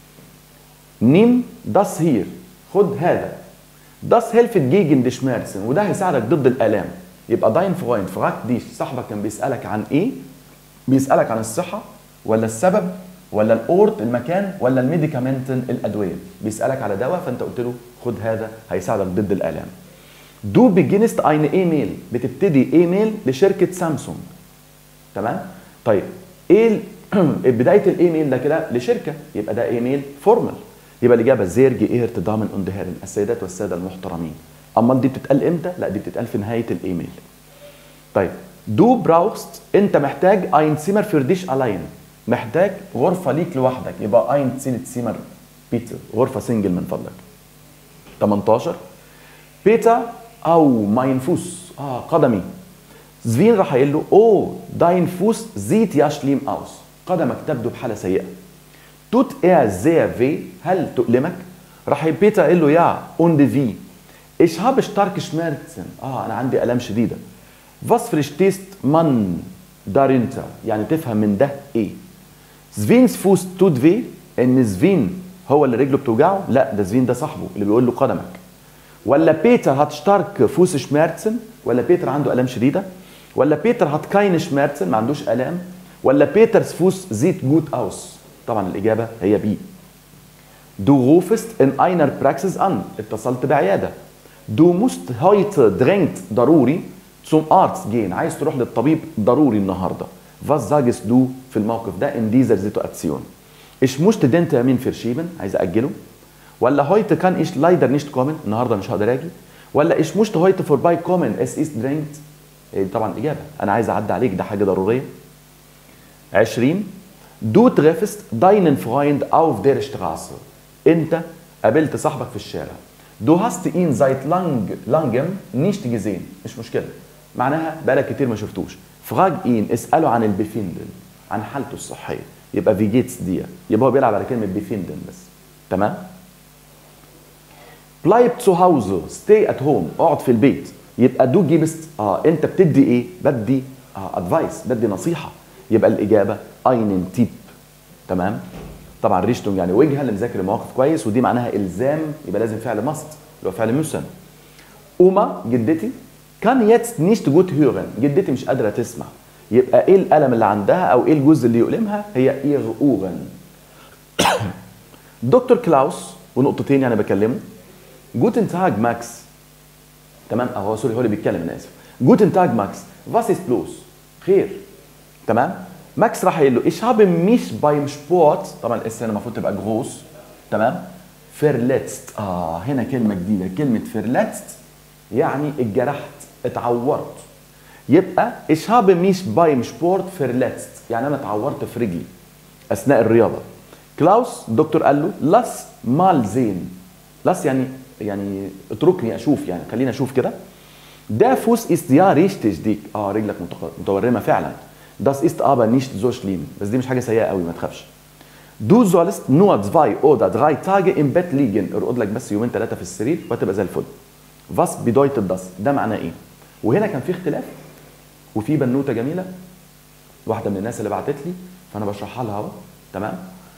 nimm das hier، خد هذا. das hilft gegen die Schmerzen، وده هيساعدك ضد الآلام. يبقى dein Freund fragt dich، صاحبك كان بيسألك عن إيه؟ بيسألك عن الصحة ولا السبب ولا الأورت المكان ولا الميديكامنتن الأدوية. بيسألك على دواء فأنت قلت له خد هذا هيساعدك ضد الآلام. du beginnst eine E-Mail، بتبتدي ايميل لشركة سامسونج. تمام؟ طيب ايه بداية الايميل ده كده لشركة، يبقى ده ايميل فورمال. يبقى الإجابة زير جئيرت دامن und Herren، السيدات والسادة المحترمين. أما دي بتتقال إمتى؟ لا دي بتتقال في نهاية الإيميل. طيب du brauchst، أنت محتاج ein Zimmer für dich allein، محتاج غرفة ليك لوحدك، يبقى ein Zimmer bitte، غرفة سنجل من فضلك. تمنتاشر بيتا أو mein Fuß، آه قدمي. زفين راح قايل له أوه dein Fuß sieht ja schlimm aus، قدمك تبدو بحالة سيئة. tut er sehr weh، هل تؤلمك؟ راح بيتا قال له يا und wie ich habe starke Schmerzen، اه انا عندي الام شديده. was verstehst man darunter، يعني تفهم من ده ايه. زفينز فوس tut weh، ان زفين هو اللي رجله بتوجعه؟ لا ده زفين ده صاحبه اللي بيقول له قدمك. ولا بيتر هات stark فوس Schmerzen، ولا بيتر عنده الام شديده. ولا بيتر هات keine Schmerzen، ما عندوش الام. ولا بيترز فوس sieht gut aus. طبعا الإجابة هي بي. Du rufst in einer Praxis an، اتصلت بعيادة. Du musst heute dringend ضروري zum Arzt gehen، عايز تروح للطبيب ضروري النهاردة. Was sagst du في الموقف ده in dieser Situation؟ Ich möchte den Termin verschieben، عايز أجله. ولا heute kann ich leider nicht kommen، النهاردة مش هقدر أجي. ولا ich möchte heute vorbeikommen es ist dringend، طبعا الإجابة أنا عايز أعدي عليك، ده حاجة ضرورية. عشرين Du triffst deinen Freund auf der Straße، أنت قابلت صاحبك في الشارع. Du hast ihn seit lang, langem nicht gesehen، مش مشكلة، معناها بقالك كتير ما شفتوش. frag ihn، اسأله عن البيفيندن، عن حالته الصحية، يبقى wie geht's dir، يبقى هو بيلعب على كلمة بيفيندن بس. تمام؟ bleib zu Hause، stay at home، اقعد في البيت، يبقى du gibst، اه أنت بتدي إيه؟ بدي اه advice، بدي نصيحة، يبقى الإجابة einen Tipp. تمام؟ طبعا ريشتونج يعني وجهه اللي مذاكر المواقف كويس، ودي معناها الزام، يبقى لازم فعل ماست اللي هو فعل müssen. أوما جدتي كان jetzt nicht gut hören، جدتي مش قادره تسمع، يبقى ايه الالم اللي عندها او ايه الجزء اللي يؤلمها؟ هي ihre Ohren. دكتور كلاوس ونقطتين يعني بكلمه. جوتن تاج ماكس. تمام؟ اهو سوري هو اللي بيتكلم، انا اسف. جوتن تاج ماكس، was ist los؟ خير. تمام؟ ماكس راح يقول له ich habe mich beim Sport، طبعا الاس هنا المفروض تبقى جروس. تمام؟ verletzt، اه هنا كلمه جديده، كلمه verletzt يعني اتجرحت، اتعورت. يبقى ich habe mich beim Sport verletzt، يعني انا اتعورت في رجلي اثناء الرياضه. كلاوس الدكتور قال له lass mal sehen، lass يعني يعني اتركني اشوف، يعني خليني اشوف كده. der Fuß ist ja richtig dick، اه رجلك متورمه فعلا. Das ist aber nicht so schlimm. بس دي مش حاجه سيئه قوي، ما تخافش. Du sollst nur zwei oder drei Tage im Bett liegen. ارقد لك بس يومين ثلاثه في السرير وهتبقى زي الفل. Was bedeutet das؟ ده معناه ايه؟ وهنا كان في اختلاف وفي بنوته جميله واحده من الناس اللي بعتت لي، فانا بشرحها لها اهو، تمام؟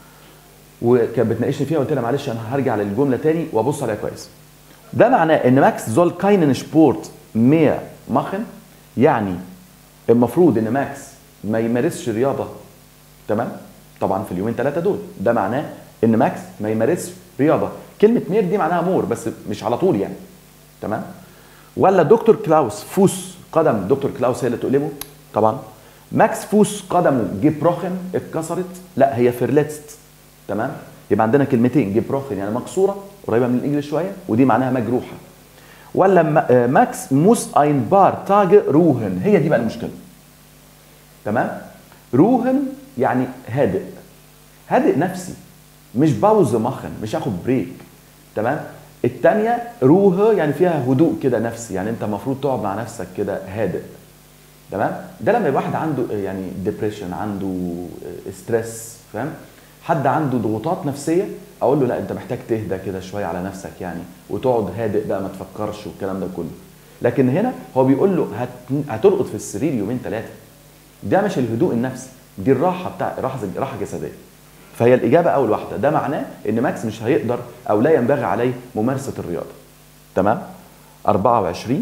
وكانت بتناقشني فيها، قلت لها معلش انا هرجع للجمله تاني وابص عليها كويس. ده معناه ان ماكس soll keinen Sport mehr machen، يعني المفروض ان ماكس ما يمارسش رياضه، تمام؟ طبعا في اليومين ثلاثه دول، ده معناه ان ماكس ما يمارسش رياضه. كلمه مير دي معناها مور بس مش على طول يعني، تمام؟ ولا دكتور كلاوس فوس قدم دكتور كلاوس هي اللي تؤلمه؟ طبعا. ماكس فوس قدمه جبروخن اتكسرت؟ لا هي فيرلتست، تمام؟ يبقى عندنا كلمتين، جبروخن يعني مكسوره قريبه من الانجليش شويه، ودي معناها مجروحه. ولا ماكس موس اين بار تاج روهن، هي دي بقى المشكله، تمام؟ روهن يعني هادئ، هادئ نفسي، مش باوز مخن، مش هاخد بريك، تمام؟ الثانيه روه يعني فيها هدوء كده نفسي، يعني انت المفروض تقعد مع نفسك كده هادئ، تمام؟ ده لما يبقى واحد عنده يعني ديبريشن، عنده ستريس، فاهم؟ حد عنده ضغوطات نفسيه، اقول له لا انت محتاج تهدى كده شويه على نفسك يعني، وتقعد هادئ بقى ما تفكرش والكلام ده كله. لكن هنا هو بيقول له هت... هترقد في السرير يومين ثلاثه. ده مش الهدوء النفسي، دي الراحه بتاع راحه راحه جسديه. فهي الاجابه اول واحده، ده معناه ان ماكس مش هيقدر او لا ينبغي عليه ممارسه الرياضه، تمام؟ أربعة وعشرين،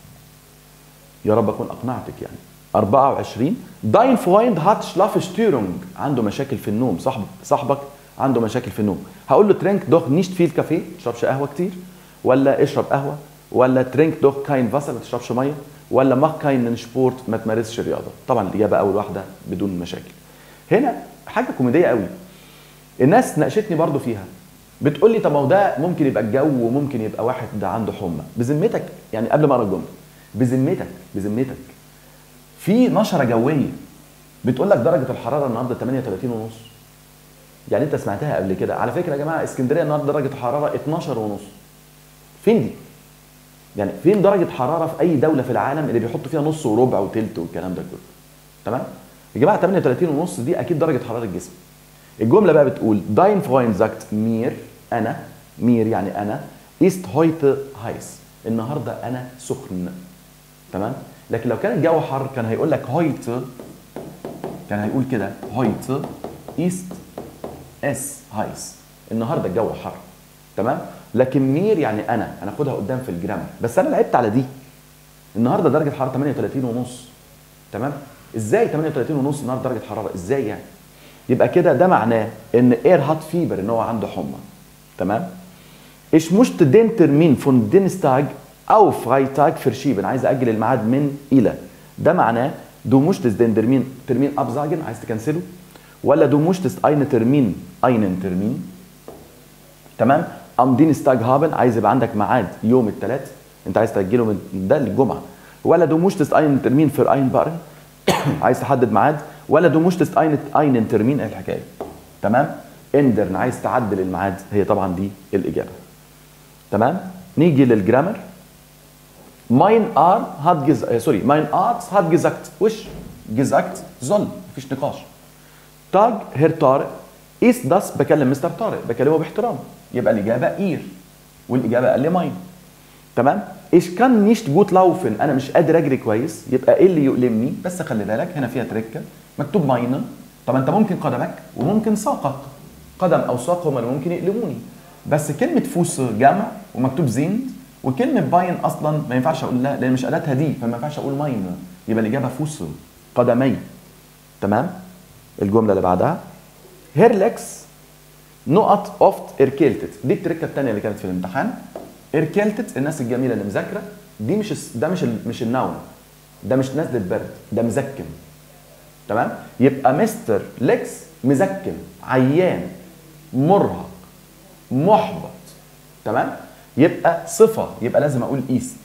يا رب اكون اقنعتك يعني. أربعة وعشرين داين فويند هات شلافشتيرونج، عنده مشاكل في النوم، صاحبك صاحبك عنده مشاكل في النوم. هقول له ترينك دوخ نيشت فيل كافيه، ما تشربش قهوه كتير، ولا اشرب قهوه، ولا ترينك دوخ كاين فاسر، ما تشربش ميه، ولا ماخ كاين سبورت، ما تمارسش رياضه. طبعا الاجابه اول واحده بدون مشاكل. هنا حاجه كوميديه قوي، الناس ناقشتني برضو فيها، بتقول لي طب ما هو ده ممكن يبقى الجو وممكن يبقى واحد ده عنده حمى. بذمتك يعني قبل ما اقرا الجمله، بذمتك بذمتك في نشره جويه بتقول لك درجه الحراره النهارده ثمانية وثلاثين ونص، يعني انت سمعتها قبل كده؟ على فكره يا جماعه اسكندريه النهارده درجه الحراره اتناشر ونص. فين دي؟ يعني فين درجه حراره في اي دوله في العالم اللي بيحطوا فيها نص وربع وثلث والكلام ده كله؟ تمام؟ يا جماعه ثمانية وثلاثين ونص دي اكيد درجه حراره الجسم. الجمله بقى بتقول داين فرويند زاكت مير، انا، مير يعني انا، است هويته هايس، النهارده انا سخن، تمام؟ لكن لو كان الجو حر كان هيقول لك هويته، كان هيقول كده هويته است اس هايس، النهارده الجو حر، تمام؟ لكن مير يعني انا، هناخدها قدام في الجرامر، بس انا لعبت على دي. النهارده درجه حراره ثمانية وثلاثين ونص، تمام؟ ازاي ثمانية وثلاثين ونص النهارده درجه حراره؟ ازاي يعني؟ يبقى كده ده معناه ان اير هات فيبر، ان هو عنده حمى، تمام؟ ايش مشت دين ترمين فون دينستاج او فرايتاج فرشيبن، عايز اجل الميعاد من الى، ده معناه دو مشتس دين ترمين ترمين ابزاجن، عايز تكنسله، ولا دو مشتس اين ترمين اينن ترمين، تمام؟ ام دينستاج هابن، عايز يبقى عندك ميعاد يوم الثلاث، انت عايز تاجله من ده للجمعه، ولا دو مشتس اين ترمين فور اين بارن، عايز تحدد ميعاد، ولا دو مشتس اين اين ترمين الحكايه، تمام؟ اندرن عايز تعدل الميعاد، هي طبعا دي الاجابه، تمام؟ نيجي للجرامر. ماين ار هات جز سوري ماين ارتس هات جزاكت، وش جزاكت ظل، مفيش نقاش. تاج هير طارق ايس داس، بكلم مستر طارق، بكلمه باحترام، يبقى الاجابه اير، والاجابه قال لي ماين، تمام؟ ايش كان نيشت جوت لاوفن، انا مش قادر اجري كويس، يبقى ايه اللي يؤلمني؟ بس خلي بالك هنا فيها تركه، مكتوب ماين، طب انت ممكن قدمك وممكن ساقك، قدم او ساق هما اللي ممكن يؤلموني، بس كلمه فوس جمع ومكتوب زيند، وكلمه باين اصلا ما ينفعش اقول لها لان مش اداتها دي، فما ينفعش اقول ماين، يبقى الاجابه فوس قدمي، تمام؟ الجمله اللي بعدها هيرلكس نقط اوفت اركيلتت، دي التركه الثانيه اللي كانت في الامتحان. اركيلتت الناس الجميله اللي مذاكره، دي مش ده مش مش النون، ده مش نزله برد، ده مزكم، تمام؟ يبقى مستر ليكس مزكم، عيان، مرهق، محبط، تمام؟ يبقى صفه، يبقى لازم اقول ايست،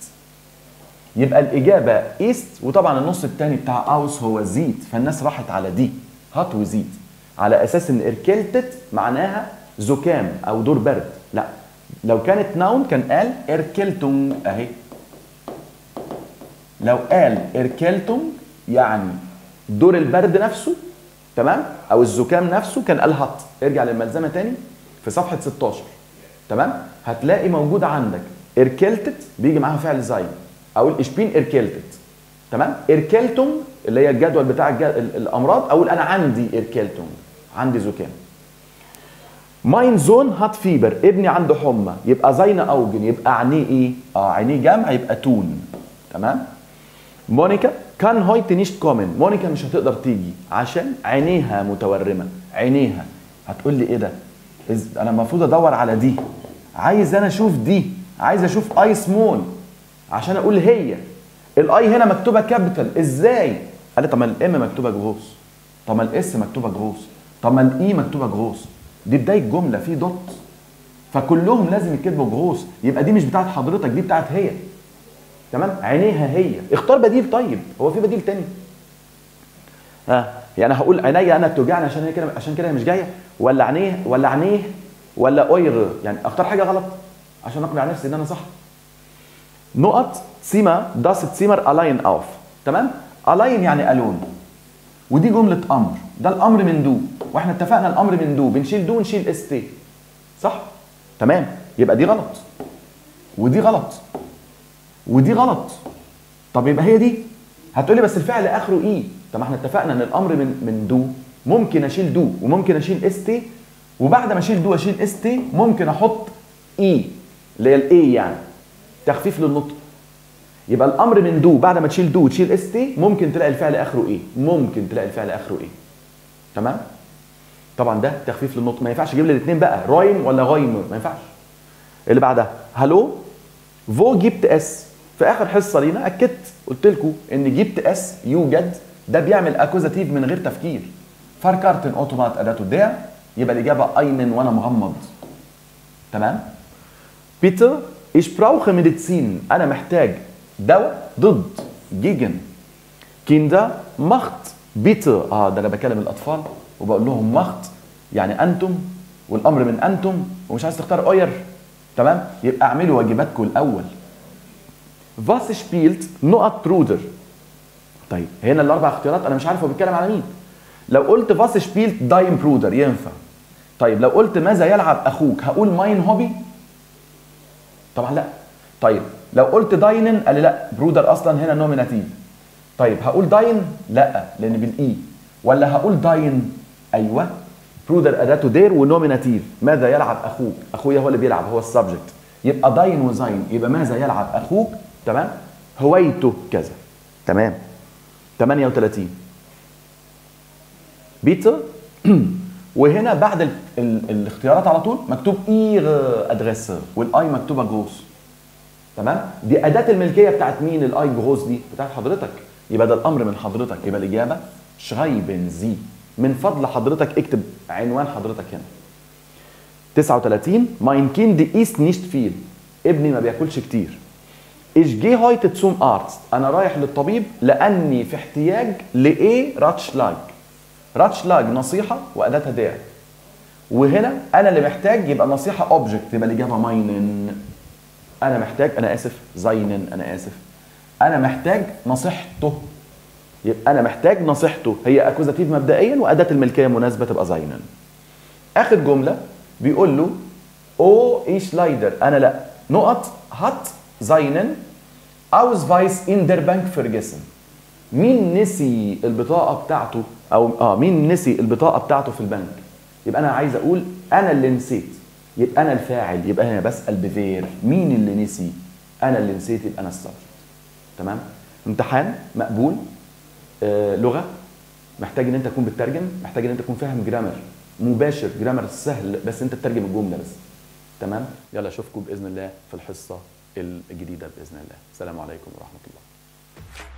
يبقى الاجابه ايست. وطبعا النص الثاني بتاع اوس هو زيت، فالناس راحت على دي هات وزيت على اساس ان اركلتت معناها زكام او دور برد، لا، لو كانت ناون كان قال اركلتم اهي، لو قال اركلتم يعني دور البرد نفسه، تمام، او الزكام نفسه كان الهات. ارجع للملزمه تاني في صفحه ستاشر، تمام، هتلاقي موجود عندك اركلتت بيجي معاها فعل زي، او الاشبين اركلتت، تمام. اركلتم اللي هي الجدول بتاع الجد... الامراض، اقول انا عندي اركلتم، عندي زكام. ماين زون هات فيبر، ابني عنده حمى، يبقى زينا اوجن، يبقى عينيه ايه؟ اه عينيه جمع، يبقى تون، تمام. مونيكا كان هويت نيشت كومن، مونيكا مش هتقدر تيجي عشان عينيها متورمه، عينيها. هتقول لي ايه ده؟ انا المفروض ادور على دي، عايز انا اشوف دي، عايز اشوف اي سمول عشان اقول هي. الاي هنا مكتوبه كابيتال، ازاي؟ قال لي طب ما الام مكتوبه جروس، طب ما الاس مكتوبه جروس، طب ما الاي مكتوبه جروس، دي بدايه جمله في دوت، فكلهم لازم يتكتبوا جروس، يبقى دي مش بتاعت حضرتك، دي بتاعت هي، تمام. عينيها هي، اختار بديل. طيب هو في بديل تاني؟ ها آه. يعني هقول عينيا انا بتوجعني عشان هي كده، عشان كده هي مش جايه، ولا عينيه ولا عينيه ولا اوير، يعني اختار حاجه غلط عشان اقنع نفسي ان انا صح. نقط سيما داست سيمر الاين اوف، تمام. الاين يعني الون، ودي جمله امر، ده الامر من دو، واحنا اتفقنا الامر من دو بنشيل دو ونشيل اس تي، صح؟ تمام. يبقى دي غلط ودي غلط ودي غلط. طب يبقى هي دي. هتقولي بس الفعل اخره اي، طب ما احنا اتفقنا ان الامر من من دو ممكن اشيل دو وممكن اشيل اس تي، وبعد ما اشيل دو اشيل اس تي ممكن احط اي اللي هي الاي، يعني تخفيف للنطق. يبقى الامر من دو بعد ما تشيل دو وتشيل اس تي ممكن تلاقي الفعل اخره ايه، ممكن تلاقي الفعل اخره ايه، تمام. طبعا ده تخفيف للنطق، ما ينفعش اجيب لي الاثنين بقى رايم ولا غايم، ما ينفعش. اللي بعدها هالو فو جبت اس، في اخر حصه لينا اكدت قلت لكم ان جبت اس يوجد ده بيعمل اكوزاتيف من غير تفكير. فاركارتن اوتومات اداته دير، يبقى الاجابه اينن وانا مغمض، تمام. بيتر ايش براوخه ميديسين، انا محتاج دواء ضد جيجن. كيندا مخت بيتر، اه ده انا بكلم الاطفال وبقول لهم مخت يعني انتم، والامر من انتم، ومش عايز تختار اوير، تمام. يبقى اعملوا واجباتكم الاول. فاس شبيلت نقط برودر. طيب هنا الاربع اختيارات انا مش عارف هو بيتكلم على مين. لو قلت فاس شبيلت داين برودر ينفع. طيب لو قلت ماذا يلعب اخوك هقول ماين هوبي؟ طبعا لا. طيب لو قلت داينن قال لي لا، برودر اصلا هنا نوميناتيف. طيب هقول داين؟ لا لان بالاي. ولا هقول داين؟ ايوه، برودر اداته دير ونوميناتيف. ماذا يلعب اخوك؟ اخويا هو اللي بيلعب، هو السبجكت، يبقى داين وزاين، يبقى ماذا يلعب اخوك، تمام. هوايته كذا، تمام. ثمانية وثلاثين بيتر وهنا بعد ال ال الاختيارات على طول مكتوب اير ادريس، والاي مكتوبه جروس، تمام. دي اداه الملكيه بتاعت مين؟ الاي جروس دي بتاعت حضرتك، يبقى ده الامر من حضرتك، يبقى الاجابه شرايبن زي. من فضل حضرتك اكتب عنوان حضرتك هنا. تسعة وثلاثين ماين كيند ايست نيشت فيل، ابني ما بياكلش كتير. ايش جي هايت تسوم ارتس، انا رايح للطبيب لاني في احتياج لايه؟ راتشلاج. راتشلاج نصيحه واداتها داعي، وهنا انا اللي محتاج، يبقى النصيحه اوبجكت، يبقى الاجابه ماينن. انا محتاج، انا اسف زاينن، انا اسف انا محتاج نصيحته، يبقى انا محتاج نصيحته، هي اكوزاتيف مبدئيا واداه الملكيه مناسبه تبقى زاينن. اخر جمله بيقول له او ايش لايدر، انا لا نقط هات زاينن اوز فايس ان در بانك فيرجسن. مين نسي البطاقه بتاعته، او اه مين نسي البطاقه بتاعته في البنك؟ يبقى انا عايز اقول انا اللي نسيت، يبقى انا الفاعل، يبقى هنا بسال بفير مين اللي نسي؟ انا اللي نسيت، يبقى انا السبجكت، تمام. امتحان مقبول، آه لغه، محتاج ان انت تكون بتترجم، محتاج ان انت تكون فاهم جرامر مباشر، جرامر سهل بس انت تترجم الجمله بس، تمام. يلا اشوفكم باذن الله في الحصه الجديده باذن الله. السلام عليكم ورحمه الله.